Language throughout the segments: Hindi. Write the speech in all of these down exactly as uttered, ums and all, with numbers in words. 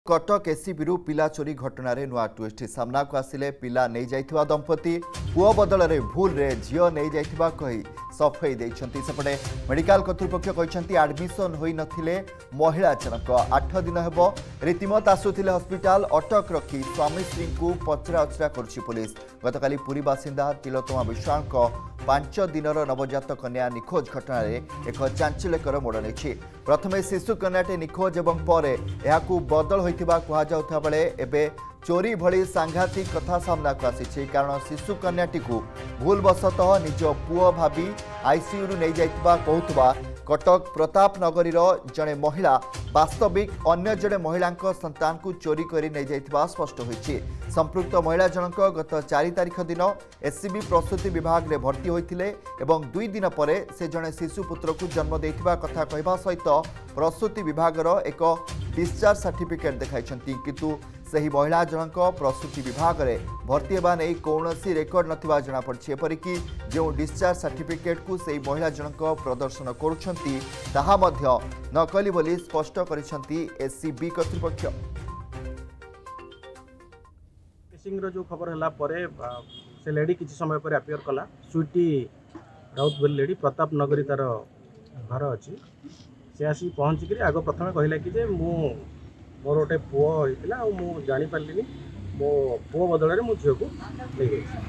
कटक एसीबी पिला चोरी घटना रे नुआ ट्विस्ट सामना को आसिले पिला नहीं जाइथिबा दंपति पुओ बदल रे भूल रे झियो नहीं जाइथिबा कही सफाई देइछंती। सेपटे मेडिकल कर्तृपक्ष कहते एडमिशन होई नथिले महिला जनक आठ दिन हेबो रीतिमत आसुथिले हॉस्पिटल अटक रखी स्वामी स्त्री को पचरा उचरा करछि पुलिस। गतकाली पुरी बासिंदा तिलोत्तमा विश्वाल को पांच दिनर नवजात कन्या निखोज घटना रे एक चांचल्यकर मोड़ नहीं। प्रथमे शिशु कन्याटे निखोज एवं परे एहाकू बदल होइथिबा कुहा जाउथा बेले एबे चोरी भली सांघातिक कथा सामना को आसी। कारण शिशु कन्याटी को भूलवशतः निज पुओ भाभी आईसीयू रु नहीं जाइथिबा कहूथबा कटक प्रताप नगरीर जड़े महिला वास्तविक अन्य जड़े महिला संतान को चोरी कर नहीं जाइथिबा स्पष्ट होइछि। संपृक्त महिला जनक गत चार तारिख दिन एससीबी प्रसूति विभाग में भर्ती होइथिले एवं दुई दिन पर से जड़े शिशु पुत्र को जन्म देइथिबा कथा कहबा सहित प्रसूति विभाग एक डिस्चार्ज सर्टिफिकेट देखाइछंती। किंतु सही महिला जनक प्रसूति विभाग में भर्ती होगा नहीं कौन रेकर्ड नथिबा जना पड़छि। एपरिकी जो डिस्चार्ज सर्टिफिकेट को सही महिला जनक प्रदर्शन करुछंती ताहा मध्य नकली बोली स्पष्ट करिछंती एससीबी कर्तृपक्ष। मिसिंग रो जो खबर हला परे से लेडी किछि समय पर अपियर कला स्वीटी राउत बोली लेडी प्रताप नगरी तार घर अछि। से आसी पहुँच कर आग प्रथम कहला कि जे मु मोर गोटे पुओ होता और मुझे जापारे मो पुओ बदल मो झील को ले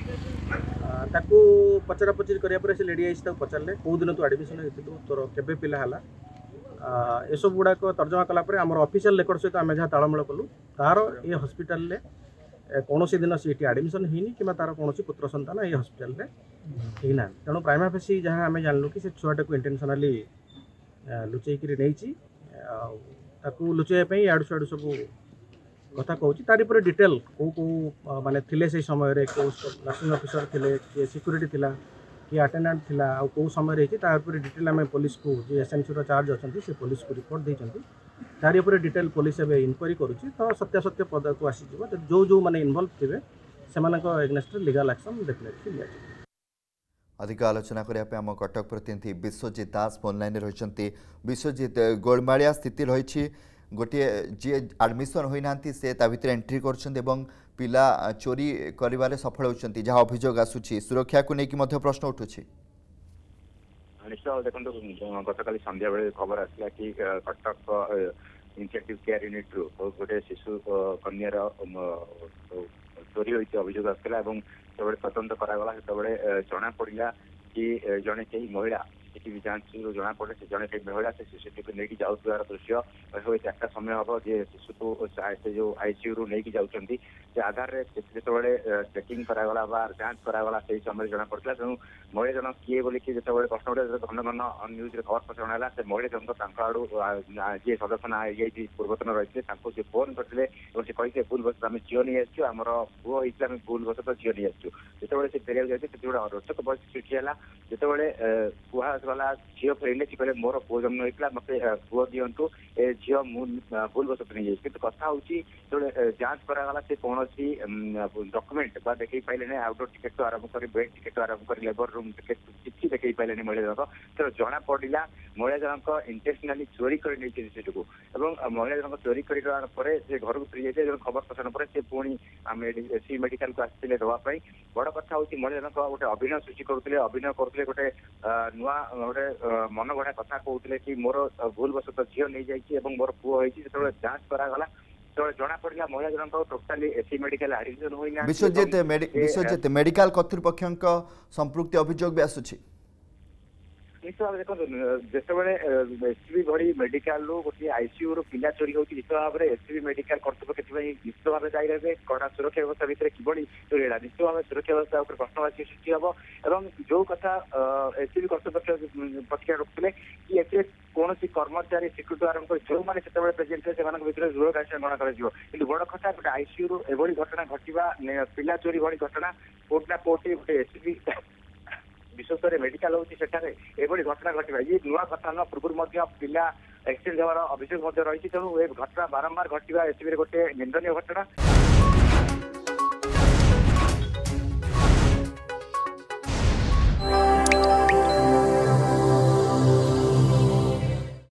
गई पचरा पचरी कराया से लेडी आई पचारे कौ दिन तू एडमिशन होती तोर केबे पिला है ये सब गुड़ाक तर्जमा कलापर आम ऑफिशियल रेकर्ड सहित आम जहाँ तालमेल कलु तार ये हॉस्पिटल रे कौन दिन सी एडमिशन होनी कि तार कौन पुत्र संतान ये हॉस्पिटल रे होना तेणु प्राइमा फेसी जहाँ आम जानलु कि छुआटा को इंटेंशनाली लुचेक नहीं ताकू लुचाइवाई आड़ू साड़ू सब कथा कहूँ तारी पर डिटेल कौ कौ माने थिले से समय कौ नर्सिंग ऑफिसर थिले कि सिक्यूरीटी थिला कि अटेंडेंट थिला आ कौ समय रही तार डिटेल आम पुलिस को जो एसएमसी रो चार्ज अच्छा से पुलिस को रिपोर्ट देइछंती तारी पर डिटेल पुलिस एवं इनक्वारी करुच्ची। तो सत्यासत्य पद को आसीज जो जो माने इनवॉल्व थे से एग्नेस्ट लीगल एक्शन डेफिनेटली लिया। अधिक आलोचना करने आम कटक प्रतिनिधि विश्वजित दास फोन लाइन रही। विश्वजित गोलमालिया स्थिति रही गोटे जी एडमिशन होना से भितर एंट्री कर पिला चोरी कर सफल होती जहाँ अभियोग आसूची सुरक्षा को लेकिन प्रश्न उठू। निश्चय देखो गतकाली संध्या बेले खबर आसला कि कटक इंटेंसिव केयर यूनिट रु गोटे शिशु कन्यार चोरी होती अभियोग आसला जो तदंत करागला से जना पड़ा कि जड़े कई महिला सीसीटीवी जांच जना पड़े से जड़े कई महिला से शिशु को लेकिन जाऊर दृश्य चार्टा समय हम जे शिशु को से जो आईसीयू रु नहीं जाऊँगी से आधार जो चेकिंग करागला जांच करागला से समय जना पड़ा। तेणु महिला जन किए बोल कि जो प्रश्न घन घन न्यूज खबर प्रसारण है से महिला जनक आड़ू जी सदस्य ना आई पूर्वतन रही थे फोन करते से कही भूल बस आम झील नहीं आसू आम पुओ होता है भूल बस तो झील नहीं आसू जो से फेरिया जाते गोटे रोचक परिस्थिति सृष्टि है जो कहला झील फेरले सी कहे मोर पुओ जन्म होता मत पुओ दिंतु ए झील भूल बस नहीं जाए कि कथा हूँ जो जांच करागला से कौन डॉक्यूमेंट देखी पारे आउटडोर टिकेट तो आरंभ कर बेड टिकेट तो आरंभ कर लेबर रूम टिकेट किसी देखी पारे महिला जनक तो जना पड़ा महिला जनक इंटेंशनाली चोरी कर शिशु महिला जनक चोरी कर घर को फेरी जाए खबर प्रसारण पर से पुणी आम एससी मेडिकल को आसते देवाई बड़ कथा हूँ महिला जनक गोटे अभिनय सृष्टि करुले अभिनय करुले गोटे नुआ गोटे मन गढ़ा कथा कहते कि मोर भूल बस झील नहीं जाइए मोर पुओ होती जो जांच करागला तो जना पड़ा महिला जनक टोटाली एससी मेडिकल एडमिशन होइना। विश्वजित विश्वजित मेडिकल कर्तृपक्ष संपृक्ति अभियोग भी आसुची निश्चित भाव देखो जिते एससीबी भली मेडिकल गोटे आईसीयू रु पिला चोरी होती निश्चित भाव में एससीबी मेडिकल कर्तृपक्ष निश्चित भाव दायी रहे कड़ा सुरक्षा व्यवस्था भितर किभली चोरी है निश्चित भाव सुरक्षा व्यवस्था प्रश्नवाची सृष्टि हम और जो कथा एससीबी कर्तृपक्ष पक्ष रखुले कि ए कौन कर्मचारी सिक्यूरीटी आरंभ कर जो मैंने प्रेजेंट थे दूरगाछा गणना कर बड़ कथा गोटे आईसीयू रु एभली घटना घटवा पिला चोरी भली घटना कोर्ट ना कोर्ट गोटे एससीबी विशेषकर मेडिकल होती एभली घटना घटवा ये नुआ कथा न पूर्व पिला एक्सीडेंट होवार अभियोग रही तेणु ये घटना बारंबार घटवा एससीबी गोटे निंदनीय घटना।